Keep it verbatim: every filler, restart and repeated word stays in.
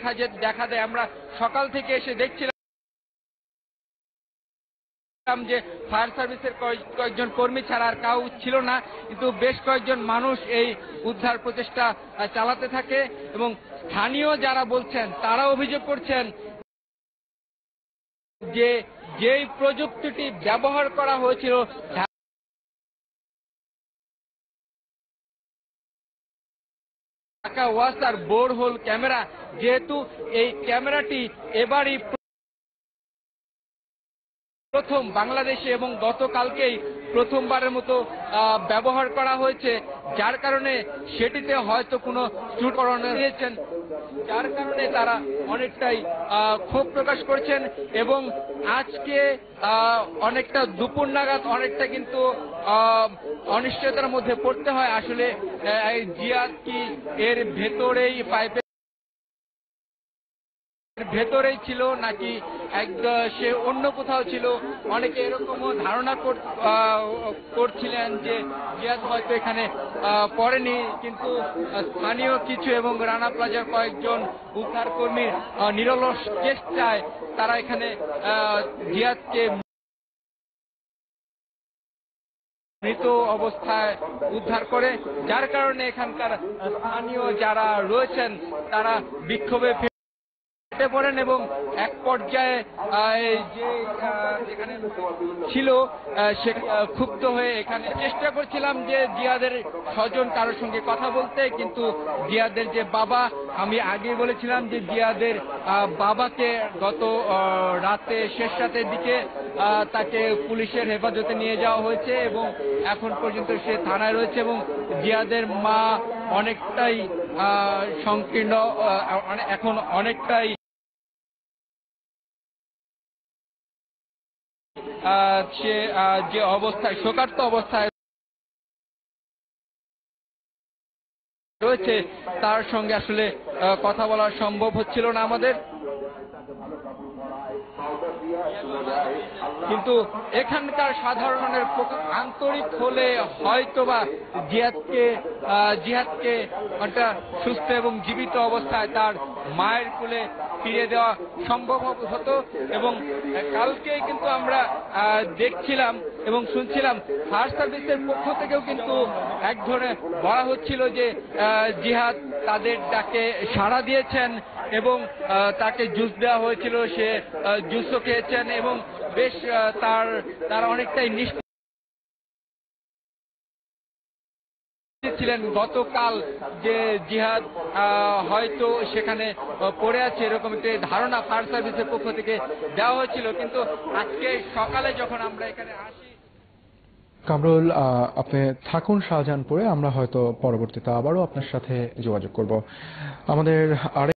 দেখা দেয়। আমরা সকাল থেকে এসে দেখছিলাম যে ফায়ার সার্ভিসের কয়েকজন কর্মী ছাড়া আর কাউ ছিল না, কিন্তু বেশ কয়েকজন মানুষ এই উদ্ধার প্রচেষ্টা চালাতে থাকে এবং স্থানীয় যারা বলছেন তারা অভিযোগ করছেন যে যেই প্রযুক্তিটি ব্যবহার করা হয়েছিল ঢাকা ওয়াসার বোরহোল ক্যামেরা, যেহেতু এই ক্যামেরাটি এবারই প্রথম বাংলাদেশে এবং গতকালকেই প্রথমবারের মতো ব্যবহার করা হয়েছে, যার কারণে সেটিতে হয়তো কোনো ত্রুটি দিয়েছেন, যার কারণে তারা অনেকটাই ক্ষোভ প্রকাশ করছেন এবং আজকে অনেকটা দুপুর নাগাদ অনেকটা কিন্তু অনিশ্চয়তার মধ্যে পড়তে হয়। আসলে জিয়াদ কি এর ভেতরেই পাইপে ভেতরেই ছিল নাকি সে অন্য কোথাও ছিল। অনেকে এরকমও ধারণা করছিলেন যে জিয়াদ হয়তো এখানে পড়েনি, কিন্তু স্থানীয় কিছু এবং রানা প্লাজার কয়েকজন উদ্ধার কর্মীর নিরলস চেষ্টায় তারা এখানে জিয়াদকে মৃত অবস্থায় উদ্ধার করে, যার কারণে এখানকার স্থানীয় যারা রয়েছেন তারা বিক্ষোভে পড়েন এবং এক পর্যায়ে যে এখানে ছিল সে ক্ষুব্ধ হয়ে এখানে চেষ্টা করছিলাম যে জিয়াদের স্বজন কারোর সঙ্গে কথা বলতে, কিন্তু জিয়াদের যে বাবা, আমি আগে বলেছিলাম যে জিয়াদের বাবাকে গত রাতে শেষ রাতের দিকে তাকে পুলিশের হেফাজতে নিয়ে যাওয়া হয়েছে এবং এখন পর্যন্ত সে থানায় রয়েছে এবং জিয়াদের মা অনেকটাই সংকীর্ণ, এখন অনেকটাই সে যে অবস্থায় শোকার্ত অবস্থায় রয়েছে তার সঙ্গে আসলে কথা বলা সম্ভব হচ্ছিল না আমাদের, কিন্তু এখানকার সাধারণের আন্তরিক হলে হয়তোবা জিয়াদকে জিহাদকে একটা সুস্থ এবং জীবিত অবস্থায় তার মায়ের কোলে ফিরিয়ে দেওয়া সম্ভব হতো। এবং কালকেই কিন্তু আমরা দেখছিলাম এবং শুনছিলাম ফায়ার সার্ভিসের পক্ষ থেকেও কিন্তু এক ধরনের বলা হচ্ছিল যে জিহাদ তাদের ডাকে সাড়া দিয়েছেন এবং তাকে জুস দেওয়া হয়েছিল, সে জুসও খেয়েছেন এবং বেশ তার তার অনেকটাই নিষ্ঠ ছিলেন গতকাল যে জিহাদ হয়তো সেখানে পড়ে আছে, এরকম একটি ধারণা ফায়ার সার্ভিসের পক্ষ থেকে দেওয়া হয়েছিল। কিন্তু আজকে সকালে যখন আমরা এখানে আসি, কামরুল আপনি থাকুন শাহজাহানপুরে, আমরা হয়তো পরবর্তীতে আবারও আপনার সাথে যোগাযোগ করব। আমাদের